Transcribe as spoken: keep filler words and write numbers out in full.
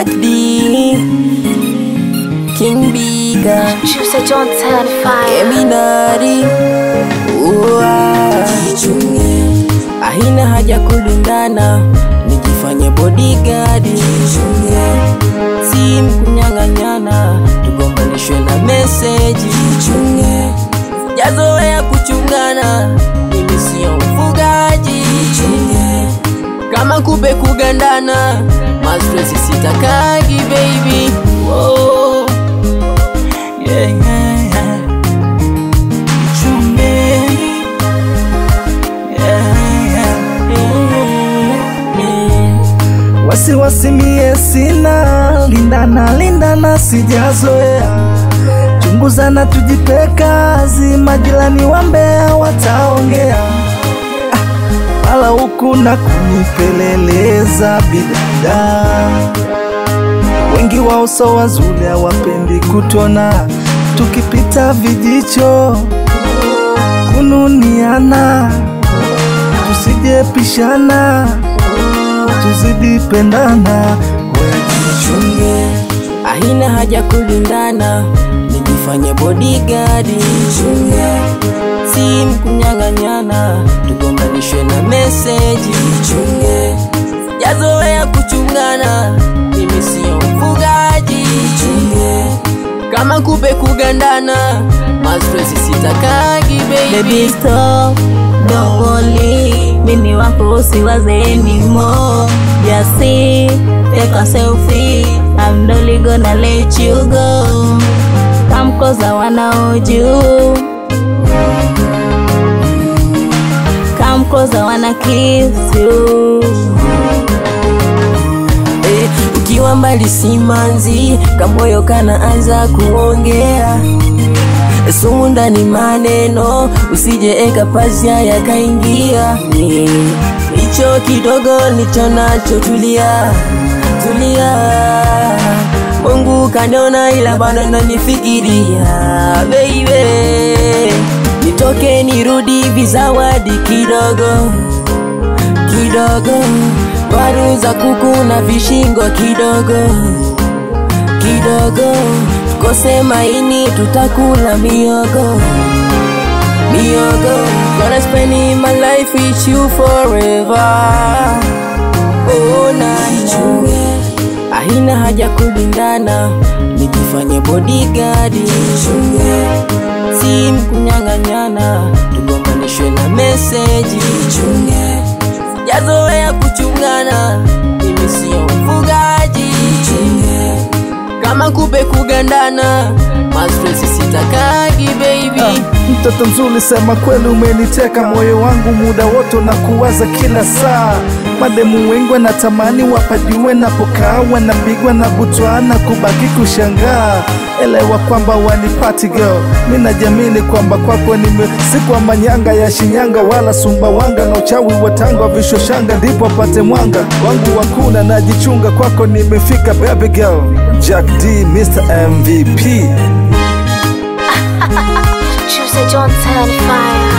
Jack D, King Bika, Juicy John turn fire. Eminari. Jichunge, ahina haja kulindana, nijifanye bodyguard. Jichunge, si mkunyang'anyana, tugombanishwe na message. Jichunge, sijazoea kuchungana, mimi sio mfugaji. Jichunge, kama kube kugandana, mastresi sitakagi baby. Oh, yeah, yeah, yeah. Jichunge, yeah, yeah, yeah, yeah. Wasi wasi mie sina, lindana lindana sijazoea. Chunguzana tujipe kazi, majirani wa Mbeya wataongea. Ah, wala huku na kunipeleleza bidada. Wengi wao so wazuri hawapendi kutona, tukipita vijicho kununiana. Tusije pishana, tuzidi pendana. Jichunge, ahina haja kulindana, nijifanye bodyguard. Jichunge, si mkunyang'anyana, tugombanishwe na message. Jichunge, sijazoea kuchungana, mimi sio mfugaji. Jichunge, kama kube kugandana, mastresi sitakagi baby. Baby stop, don't worry, mini wako usiwaze anymore. Just see, take a selfie, I'm only gonna let you go. Come close, I wanna hold you. Come close, I wanna kiss you. Eh, ukiwa mbali simanzi, kamoyo kanaanza kuongea. Sumu ndani maneno, usije eka pazia yakaingia. Hicho kidogo nicho nacho, tulia, tulia. Mungu kaniona ila bado nanifikiria baby. Nitoke nirudi vizawadi kidogo, kidogo. Waru za kuku na vishingo kidogo, kidogo. Kose maini tutakula miyogo, miyogo. Gonna spend my life with you forever. Oh na Jichunge, ahina haja kulindana, nijifanye bodyguard. Jichunge, si mkunyang'anyana, tugombanishwe na message. Jichunge, sijazoea kuchungana, mimi sio mfugaji. Jichunge, kama kube kugandana, mastresi sitakagi baby. Ah, mtoto mzuri sema kweli umeniteka moyo wangu, muda wote na kuwaza kila saa. Mademu wengi wanatamani wapajue napokaa, wanapigwa na butwa na kubaki kushangaa. Elewa kwamba wanipati girl, mimi najiamini kwamba kwako nime siku manyanga ya Shinyanga wala Sumbawanga, na uchawi wa Tanga visho shanga ndipo pate mwanga wangu wakuna. Najichunga kwako nimefika baby girl. Jack D, Mister M V P. Juicy John turn fire.